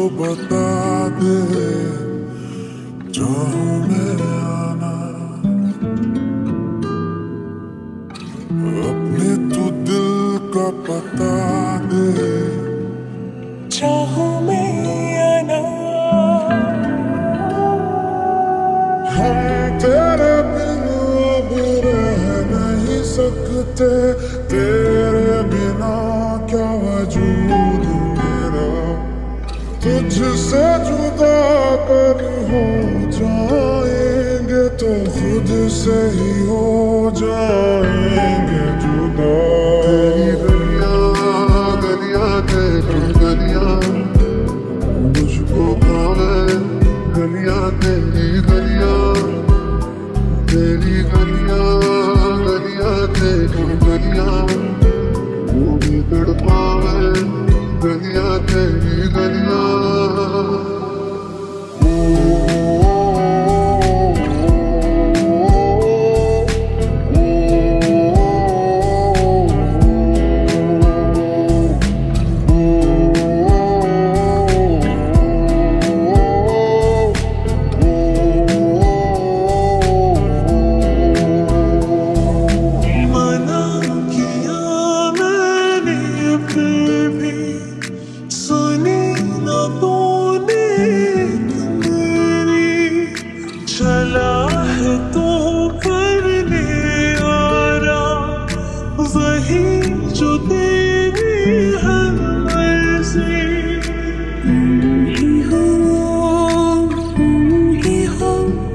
बता दे, चाहूं मैं आना अपने तू दिल का पता दे, चाहूं मैं आना। हम तेरे बिन अब रह नहीं सकते, तेरे बिना क्या वजूद मेरा, तुझसे जुदा कर हो जाएंगे तो खुद से ही हो जाएंगे जुदा। तेरी गलियां गलियां तेरी गलियां मुझको भावे, गलियां तेरी गलियां, तेरी गलियां गलियां तेरी गलियां वो भी तड़पावे, गलियां तेरी गलियां। चला है तो करने आरा वही जो तेरी हर मर्जी, ही हो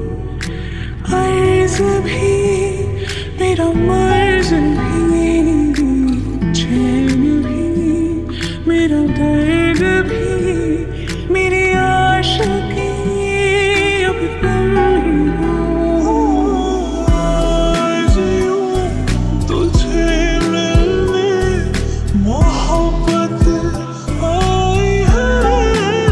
अर्ज भी मेरा मर्ज भी, चैन भी मेरा दर्द भी, मेरी आशिकी अब तुम ही हो। आज यूं तुझे मिलने मोहब्बत आई है,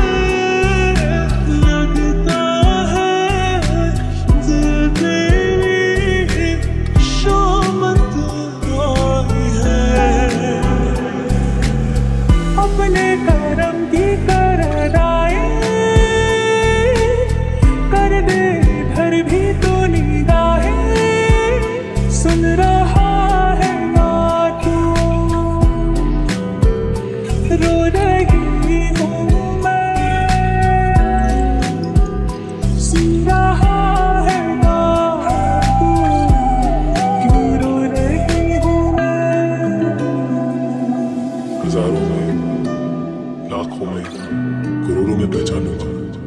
लगता है दिल तेरी शामत आई है। अपने करम की करदाए कर दे इधर भी तो निगाहें, सुन रहा है ना क्यों रो रही हूँ मैं, सुन रहा है ना क्यों रो रही हूँ मैं। हजारों में, लाखों में, करोड़ों में पहचानूंगा,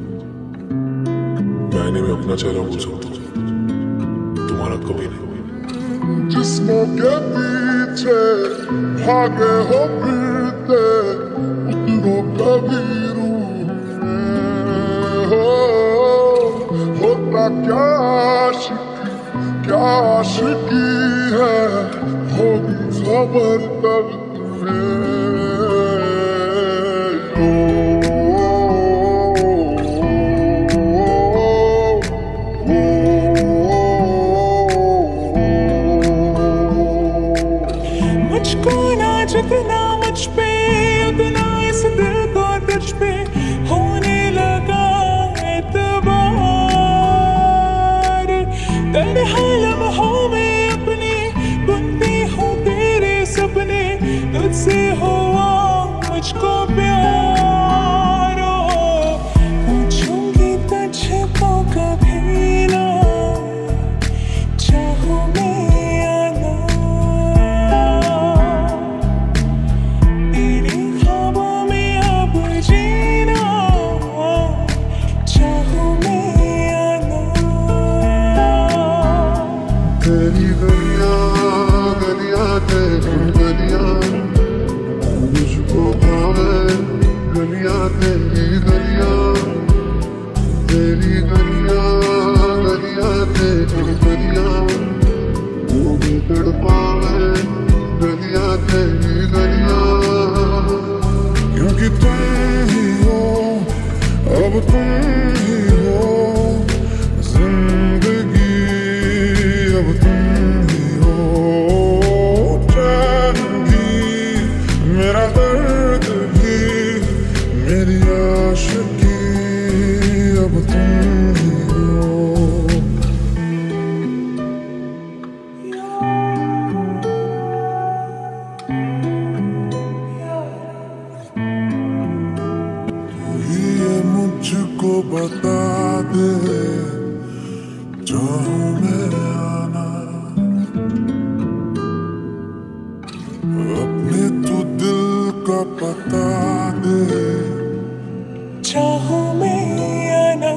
मैंने में अपना चेहरा भूल सकता हूँ, तुम्हारा कभी नहीं। जिस्मों के पीछे भागे हो फिरते, उतरो कभी रूह में हो, होता क्या आशिकी क्या आशिकी है, होगी खबर तब तुम्हें। मुझको ना जितना मुझ पे उतना इस दिल को तुझ पे होने लगा एतबार, तन्हा लम्हों में अपने बुनती हूँ तेरे सपने, तुझसे हुआ मुझको प्यार। पूछूंगी तुझको कभी ना, चाहूं मैं आना तेरे ख्वाबों में अब जीना, चाहूं मैं आना। तेरी गलियां गलियां तेरी गलियां मुझको भावे, गलियां तेरी गलियां, तेरी गलियां गलियां तेरी गलियां वो भी तड़पावे, गलियां तेरी गलियां। क्योंकि तुम ही हो, अब तुम ही हो जिंदगी, अब तुम ही हो चैन भी, मेरा दर्द भी, मेरी आशिकी मुझको बता दे, चाहूं मैं आना अपने तू दिल का पता दे, चाहूं मैं आना।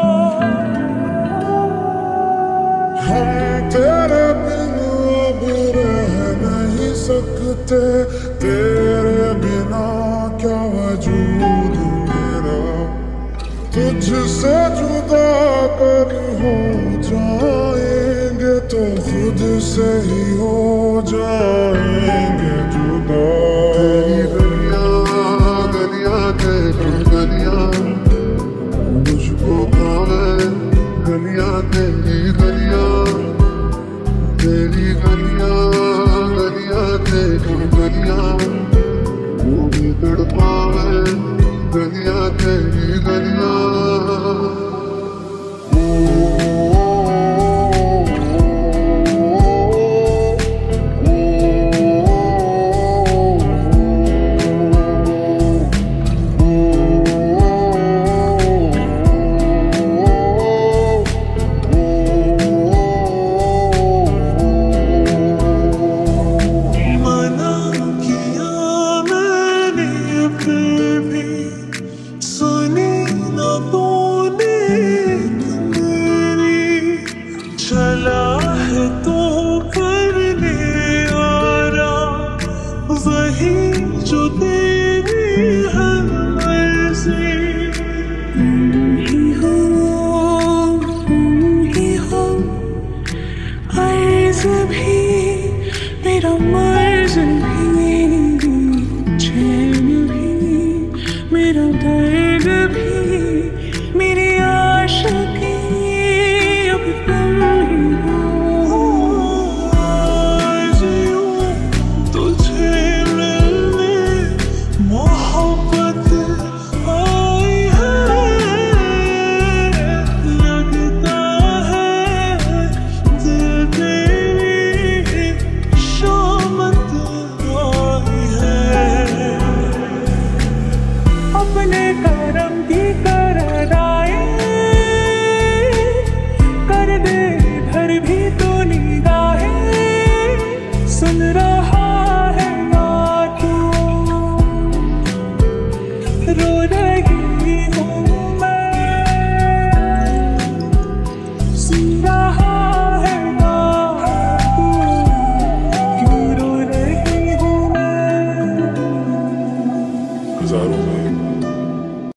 हम तेरे बिन अब रह नहीं सकते, तेरे बिना क्या वजूद मेरा, तुझसे जुदा कर हो जाएंगे तो खुद से ही हो जाएंगे जुदा। तेरी गलियां गलियां तेरी गलियां मुझको भावे, गलियां तेरी गलियां, तेरी गलियां गलियां तेरी गलियां वो भी तड़पावे, गलियां तेरी गलियां। चला है तो करने आरा वही जो तेरी हर मर्जी, तुम ही हो अर्ज़ भी मेरा मर्ज़ भी, चैन भी मेरा दर्द भी, मेरी आशिकी अब तुम ही हो। आज यूं तुझे मिलने मोहब्बत आई है, लगता है दिल तेरी शामत आई है। अपने करम की करदाए कर दे इधर भी तो निगाहें, सुन रहा है ना तू रो रही